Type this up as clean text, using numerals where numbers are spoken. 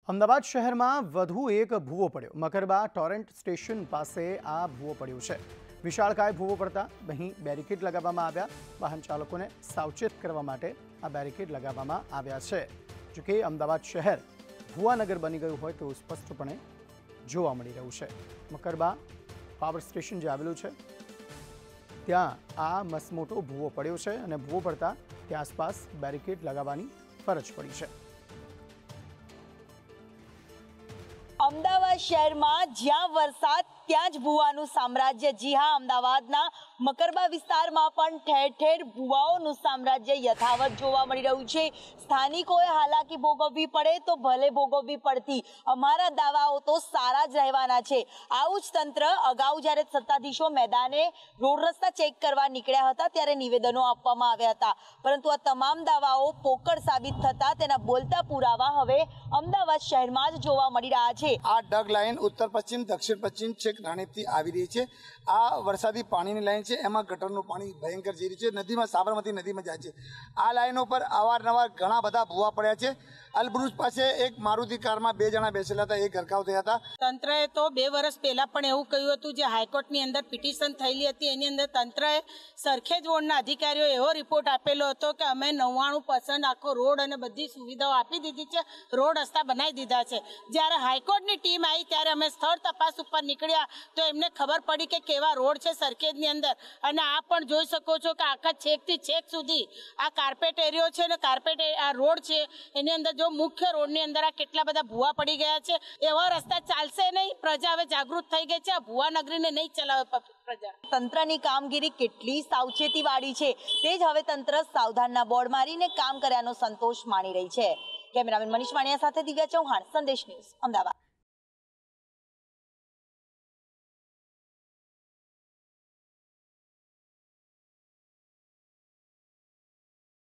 અમદાવાદ શહેરમાં વધુ એક ભૂવો પડ્યો। મકરબા ટોરેન્ટ સ્ટેશન પાસે આ ભૂવો પડ્યો છે। વિશાળકાય ભૂવો પડતા અહીં બેરિકેડ લગાવવામાં આવ્યા। વાહન ચાલકોને સાવચેત કરવા માટે આ બેરિકેડ લગાવવામાં આવ્યા છે। જો કે અમદાવાદ શહેર ભૂવાનગર બની ગયું હોય તેવું સ્પષ્ટપણે જોવા મળી રહ્યું છે। મકરબા પાવર સ્ટેશન જે આવેલું છે ત્યાં આ મસમોટો ભૂવો પડ્યો છે અને ભૂવો પડતા ત્યાં આસપાસ બેરિકેડ લગાવવાની ફરજ પડી છે। અમદાવાદ શહેરમાં જ્યાં વરસાદ ત્યાં જ ભૂવાનું સામ્રાજ્ય। જી હા, અમદાવાદના મકરબા વિસ્તારમાં પણ ઠેર ઠેર ભૂવાઓનું સામ્રાજ્ય યથાવત જોવા મળી રહ્યું છે। સ્થાનિકોએ હાલાકી ભોગવવી પડે તો ભલે ભોગવવી પડતી, અમારા દાવાઓ તો સારા જ રહેવાના છે। આવું જ તંત્ર અગાઉ જ્યારે સત્તાધીશો મેદાને રોડ રસ્તા ચેક કરવા નીકળ્યા હતા ત્યારે નિવેદનો આપવામાં આવ્યા હતા, પરંતુ આ તમામ દાવાઓ પોકળ સાબિત થતા તેના બોલતા પુરાવા હવે અમદાવાદ શહેરમાં જ જોવા મળી રહ્યા છે। આ ડગ લાઈન ઉત્તર પશ્ચિમ દક્ષિણ પશ્ચિમ છેક રાણીપથી આવી રહી છે। આ વરસાદી પાણીની લાઈન છે, એમાં ગટરનું પાણી ભયંકર જઈ રહ્યું છે। નદીમાં સાબરમતી નદીમાં જાય છે। આ લાઈનો પર અવારનવાર ઘણા બધા ભૂવા પડ્યા છે। અલબ્રુજ પાસે એક મારુતિ કારમાં 2 જણા બેસેલા હતા, એ ગરકાવ થયા હતા। તંત્રએ તો 2 વર્ષ પહેલા પણ એવું કહ્યું હતું, જે હાઈકોર્ટની અંદર પિટિશન થયેલી હતી એની અંદર તંત્રએ સરખેજ વોર્ડના અધિકારીઓ એવો રિપોર્ટ આપેલો હતો કે અમે 99% આખો રોડ અને બધી સુવિધાઓ આપી દીધી છે, રોડ રસ્તા બનાવી દીધા છે। જ્યારે હાઈકોર્ટની ટીમ આવી ત્યારે અમે સ્થળ તપાસ ઉપર નીકળ્યા તો એમને ખબર પડી કે કેવા રોડ છે સરખેજની અંદર। અને આ પણ જોઈ શકો છો કે આખા છેકથી છેક સુધી આ કાર્પેટ એરિયો છે ને કાર્પેટ આ રોડ છે એની અંદર જો મુખ્ય રોડની અંદર આ કેટલા બધા ભૂવા પડી ગયા છે। એવા રસ્તા ચાલશે નહીં। પ્રજા હવે જાગૃત થઈ ગઈ છે, આ ભૂવા નગરીને નહીં ચલાવે પ્રજા। તંત્રની કામગીરી કેટલી સાવચેતી વાળી છે તે જ હવે તંત્ર સાવધાનના બોર્ડ મારીને કામ કર્યાનો સંતોષ માણી રહી છે। કેમેરામેન મનીષ વાણિયા સાથે દિવ્યા ચૌહાણ, સંદેશ ન્યૂઝ, અમદાવાદ।